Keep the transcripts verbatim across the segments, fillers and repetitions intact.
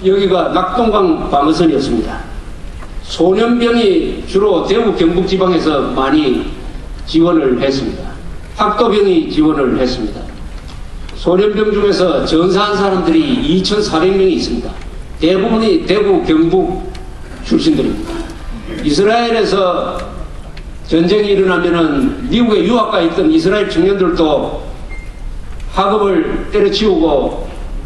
여기가 낙동강 방어선이었습니다. 소년병이 주로 대구 경북 지방에서 많이 지원을 했습니다. 학도병이 지원을 했습니다. 소년병 중에서 전사한 사람들이 이천사백 명이 있습니다. 대부분이 대구 경북 출신들입니다. 이스라엘에서 전쟁이 일어나면은 미국에 유학가 있던 이스라엘 청년들도 학업을 때려치우고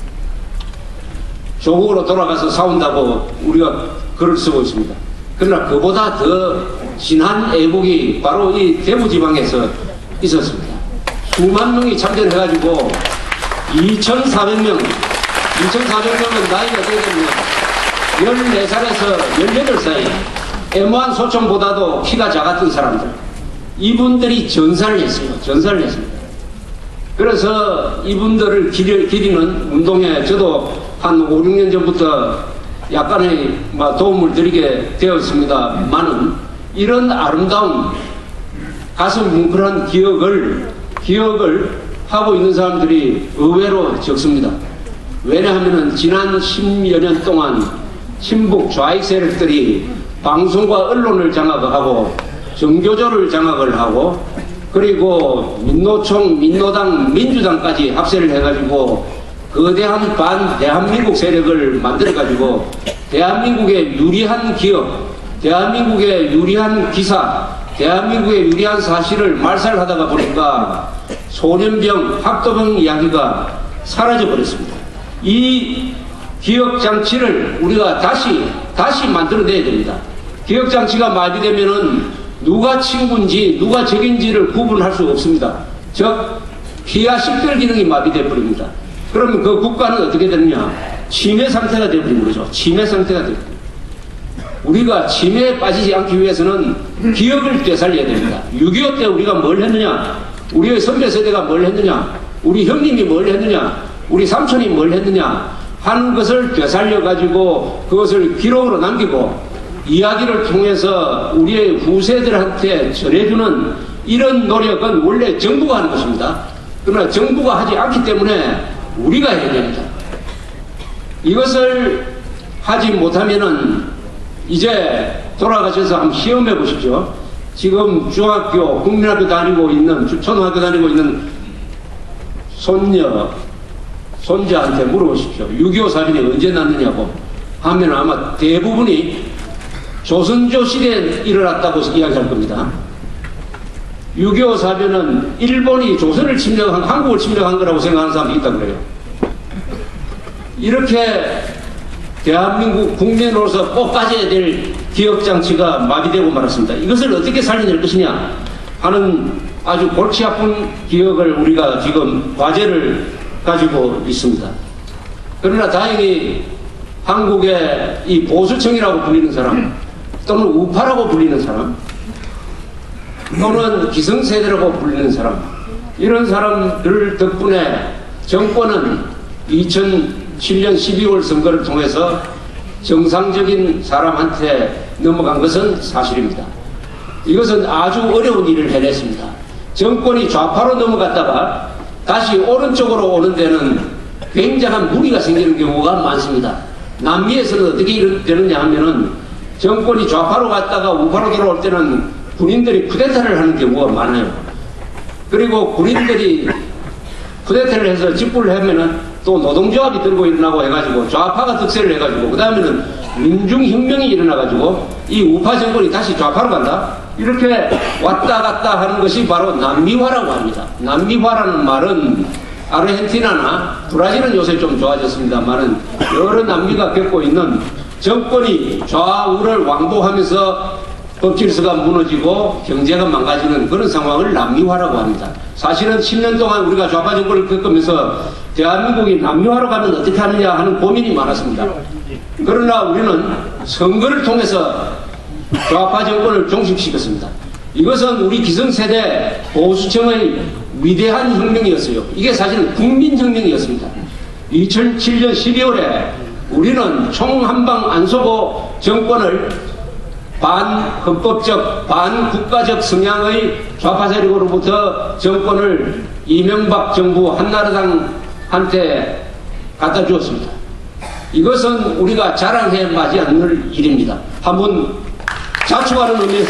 조국으로 돌아가서 싸운다고 우리가 글을 쓰고 있습니다. 그러나 그보다 더 진한 애국이 바로 이 대구지방에서 있었습니다. 수만 명이 참전해가지고 이천사백 명, 이천사백 명은 나이가 어떻게 되면 열네 살에서 열여덟 사이 엠 원 소총보다도 키가 작았던 사람들, 이분들이 전사를 했어요. 전사를 했습니다. 그래서 이분들을 기리, 기리는 운동에 저도 한 오, 육 년 전부터 약간의 도움을 드리게 되었습니다만은 이런 아름다운 가슴 뭉클한 기억을 기억을 하고 있는 사람들이 의외로 적습니다. 왜냐하면 지난 십여 년 동안 친북 좌익 세력들이 방송과 언론을 장악을 하고 정교조를 장악을 하고 그리고 민노총, 민노당, 민주당까지 합세를 해가지고 거대한 반 대한민국 세력을 만들어가지고 대한민국의 유리한 기업, 대한민국의 유리한 기사, 대한민국의 유리한 사실을 말살하다가 보니까 소년병, 학도병 이야기가 사라져버렸습니다. 이 기억장치를 우리가 다시, 다시 만들어내야 됩니다. 기억장치가 마비되면은 누가 친구인지 누가 적인지를 구분할 수 없습니다. 즉, 피하 식별 기능이 마비되어 버립니다. 그러면 그 국가는 어떻게 되느냐? 침해 상태가 되어버린 거죠. 침해 상태가 되어버립니다. 우리가 침해에 빠지지 않기 위해서는 기억을 되살려야 됩니다. 육이오 때 우리가 뭘 했느냐? 우리의 선배 세대가 뭘 했느냐? 우리 형님이 뭘 했느냐? 우리 삼촌이 뭘 했느냐? 하는 것을 되살려가지고 그것을 기록으로 남기고 이야기를 통해서 우리의 후세들한테 전해주는 이런 노력은 원래 정부가 하는 것입니다. 그러나 정부가 하지 않기 때문에 우리가 해야 됩니다. 이것을 하지 못하면은 이제 돌아가셔서 한번 시험해 보십시오. 지금 중학교, 국민학교 다니고 있는, 초등학교 다니고 있는 손녀, 손자한테 물어보십시오. 육이오 사변이 언제 났느냐고 하면 아마 대부분이 조선조 시대에 일어났다고 이야기할 겁니다. 육이오 사변은 일본이 조선을 침략한, 한국을 침략한 거라고 생각하는 사람이 있다고 그래요. 이렇게 대한민국 국민으로서 꼭 가져야 될 기억장치가 마비되고 말았습니다. 이것을 어떻게 살려낼 것이냐 하는 아주 골치 아픈 기억을 우리가 지금 과제를 가지고 있습니다. 그러나 다행히 한국의 이 보수층이라고 불리는 사람 또는 우파라고 불리는 사람 또는 기성세대라고 불리는 사람, 이런 사람들 덕분에 정권은 이천칠 년 십이월 선거를 통해서 정상적인 사람한테 넘어간 것은 사실입니다. 이것은 아주 어려운 일을 해냈습니다. 정권이 좌파로 넘어갔다가 다시 오른쪽으로 오는 데는 굉장한 무리가 생기는 경우가 많습니다. 남미에서는 어떻게 되느냐 하면은 정권이 좌파로 갔다가 우파로 돌아올 때는 군인들이 쿠데타를 하는 경우가 많아요. 그리고 군인들이 쿠데타를 해서 직불을 하면은 또 노동조합이 들고 일어나고 해가지고 좌파가 득세를 해가지고 그 다음에는 민중혁명이 일어나가지고 이 우파 정권이 다시 좌파로 간다. 이렇게 왔다 갔다 하는 것이 바로 남미화라고 합니다. 남미화라는 말은 아르헨티나나 브라질은 요새 좀 좋아졌습니다만은 여러 남미가 겪고 있는 정권이 좌우를 왕복하면서 법질서가 무너지고 경제가 망가지는 그런 상황을 남미화라고 합니다. 사실은 십 년 동안 우리가 좌파 정권을 겪으면서 대한민국이 남미화로 가면 어떻게 하느냐 하는 고민이 많았습니다. 그러나 우리는 선거를 통해서 좌파 정권을 종식시켰습니다. 이것은 우리 기성세대 보수층의 위대한 혁명이었어요. 이게 사실은 국민혁명이었습니다. 이천칠 년 십이월에 우리는 총 한 방 안 쏘고 정권을 반헌법적, 반국가적 성향의 좌파 세력으로부터 정권을 이명박 정부 한나라당한테 갖다 주었습니다. 이것은 우리가 자랑해 마지 않을 일입니다. 한번 자축하는 의미에서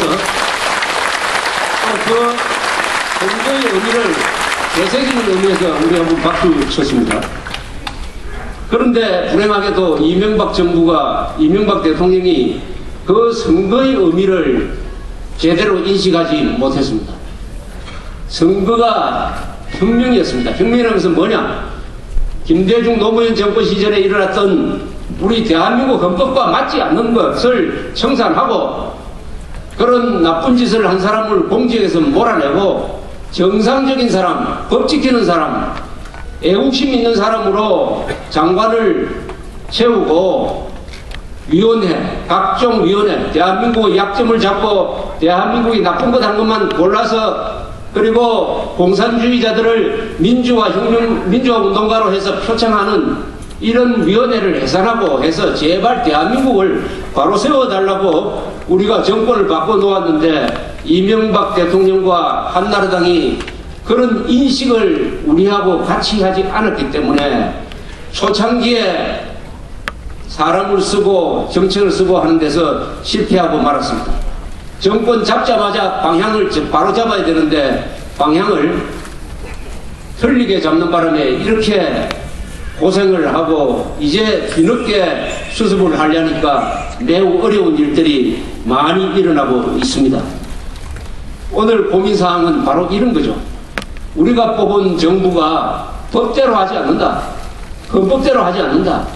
그 선거의 의미를 되새기는 의미에서 우리 한번 박수 쳤습니다. 그런데 불행하게도 이명박 정부가, 이명박 대통령이 그 선거의 의미를 제대로 인식하지 못했습니다. 선거가 혁명이었습니다. 혁명이라는 것은 뭐냐? 김대중 노무현 정권 시절에 일어났던 우리 대한민국 헌법과 맞지 않는 것을 청산하고 그런 나쁜 짓을 한 사람을 공직에서 몰아내고 정상적인 사람, 법 지키는 사람, 애국심 있는 사람으로 장관을 채우고 위원회, 각종 위원회, 대한민국의 약점을 잡고 대한민국이 나쁜 것 한 것만 골라서 그리고 공산주의자들을 민주화 혁명, 민주화 운동가로 해서 표창하는 이런 위원회를 해산하고 해서 제발 대한민국을 바로 세워달라고 우리가 정권을 바꿔놓았는데 이명박 대통령과 한나라당이 그런 인식을 우리하고 같이 하지 않았기 때문에 초창기에 사람을 쓰고 정책을 쓰고 하는 데서 실패하고 말았습니다. 정권 잡자마자 방향을 바로 잡아야 되는데 방향을 틀리게 잡는 바람에 이렇게 고생을 하고 이제 뒤늦게 수습을 하려니까 매우 어려운 일들이 많이 일어나고 있습니다. 오늘 고민사항은 바로 이런 거죠. 우리가 뽑은 정부가 법대로 하지 않는다. 헌법대로 하지 않는다.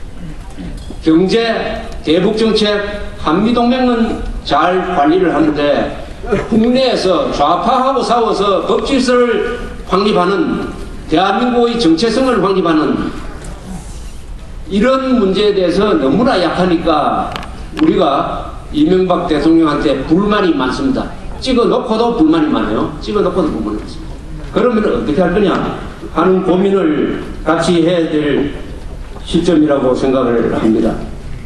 경제, 대북정책, 한미동맹은 잘 관리를 하는데 국내에서 좌파하고 싸워서 법질서를 확립하는 대한민국의 정체성을 확립하는 이런 문제에 대해서 너무나 약하니까 우리가 이명박 대통령한테 불만이 많습니다. 찍어놓고도 불만이 많아요. 찍어놓고도 불만이 많습니다. 그러면 어떻게 할 거냐 하는 고민을 같이 해야 될 시점이라고 생각을 합니다.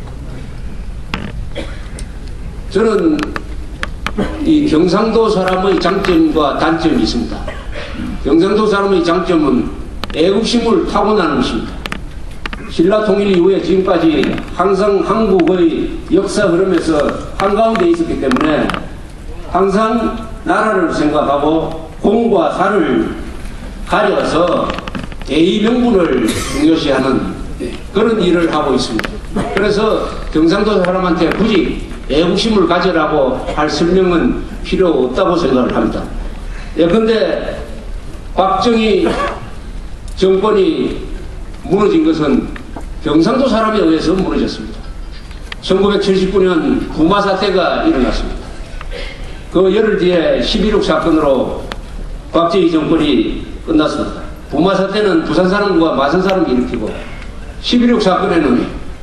저는 이 경상도 사람의 장점과 단점이 있습니다. 경상도 사람의 장점은 애국심을 타고나는 것입니다. 신라 통일 이후에 지금까지 항상 한국의 역사 흐름에서 한가운데 있었기 때문에 항상 나라를 생각하고 공과 사를 가려서 대의 명분을 중요시하는 그런 일을 하고 있습니다. 그래서 경상도 사람한테 굳이 애국심을 가져라고 할 설명은 필요 없다고 생각을 합니다. 예컨대 박정희 정권이 무너진 것은 경상도 사람에 의해서 무너졌습니다. 천구백칠십구 년 부마 사태가 일어났습니다. 그 열흘 뒤에 십일억 사건으로 박정희 정권이 끝났습니다. 부마 사태는 부산 사람과 마산 사람이 일으키고 십일억 사건에는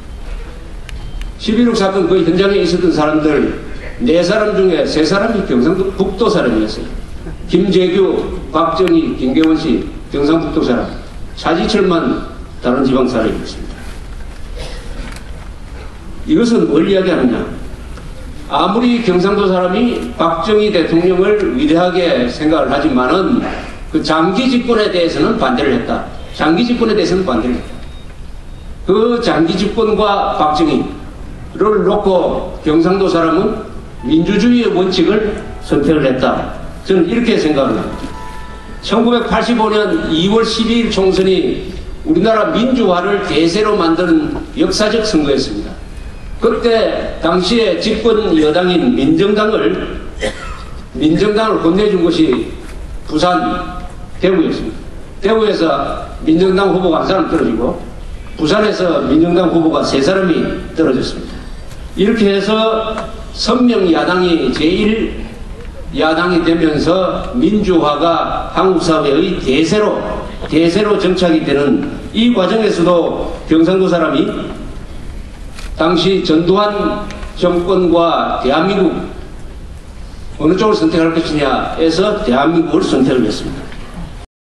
십일억 사건 그 현장에 있었던 사람들 네 사람 중에 세 사람이 경상도 북도 사람이었어요. 김재규, 박정희, 김계원 씨 경상북도 사람, 차지철만 다른 지방 사람이었습니다. 이것은 뭘 이야기하느냐? 아무리 경상도 사람이 박정희 대통령을 위대하게 생각을 하지만은 그 장기 집권에 대해서는 반대를 했다. 장기 집권에 대해서는 반대를 했다. 그 장기 집권과 박정희를 놓고 경상도 사람은 민주주의의 원칙을 선택을 했다. 저는 이렇게 생각을 합니다. 천구백팔십오 년 이월 십이일 총선이 우리나라 민주화를 대세로 만든 역사적 선거였습니다. 그때 당시에 집권 여당인 민정당을 민정당을 혼내준 것이 부산, 대구였습니다. 대구에서 민정당 후보가 한 사람 떨어지고 부산에서 민정당 후보가 세 사람이 떨어졌습니다. 이렇게 해서 선명 야당이 제일 야당이 되면서 민주화가 한국 사회의 대세로 대세로 정착이 되는 이 과정에서도 경상도 사람이 당시 전두환 정권과 대한민국 어느 쪽을 선택할 것이냐에서 대한민국을 선택을 했습니다.